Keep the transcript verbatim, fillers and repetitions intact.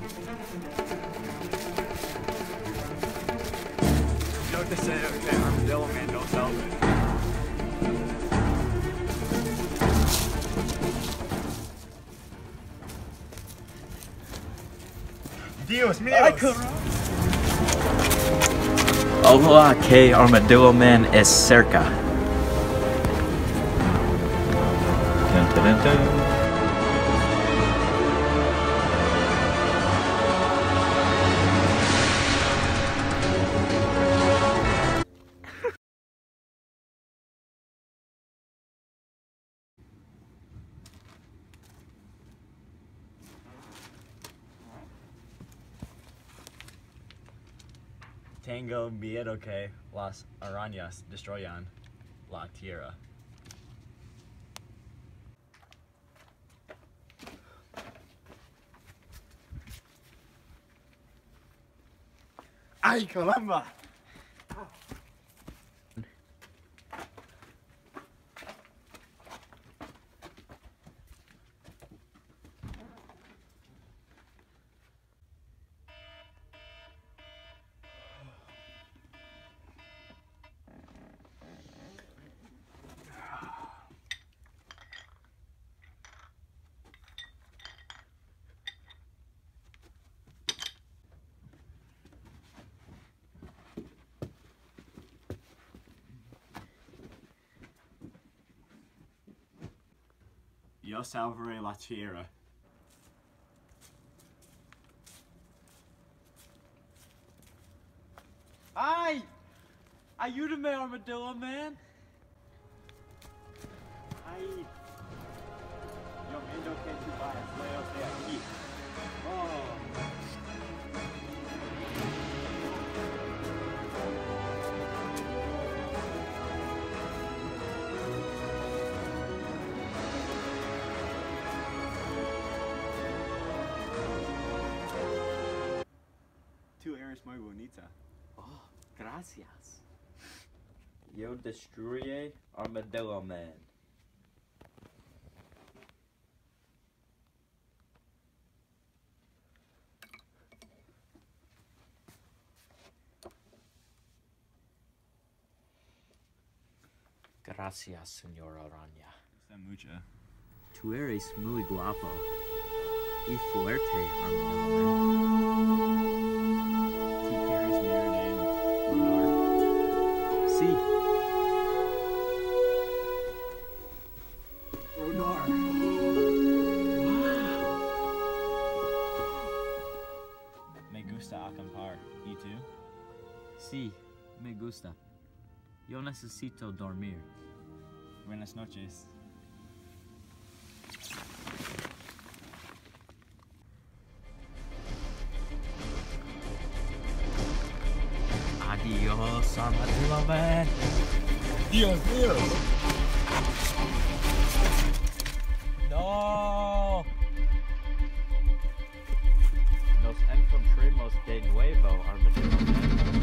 Joke to say, okay, Armadillo Man, don't tell me. Dios míos! Ojalá que Armadillo Man es cerca. Dun, dun, dun, dun. Tango miedo que las arañas destruyan la tierra. ¡Ay, caramba! Yo salvaré la tierra. ¡Ay! ¡Ayúdame, Armadillo Man! ¡Ay! Yo miedo que tú vayas lejos de aquí. Oh. Tú eres muy bonita. Oh, gracias. Yo destruye Armadillo Man. Gracias, señor Araña. Gusta mucho. Tú eres muy guapo y fuerte, Armadillo Man. Tú quieres mi name, Ronar? Sí. Ronar! Me gusta acampar. ¿Y tú? Sí, me gusta. Yo necesito dormir. Buenas noches. Adiós, Armadillo Man. Dios mío. No. Nos encontremos de nuevo, Armadillo Man.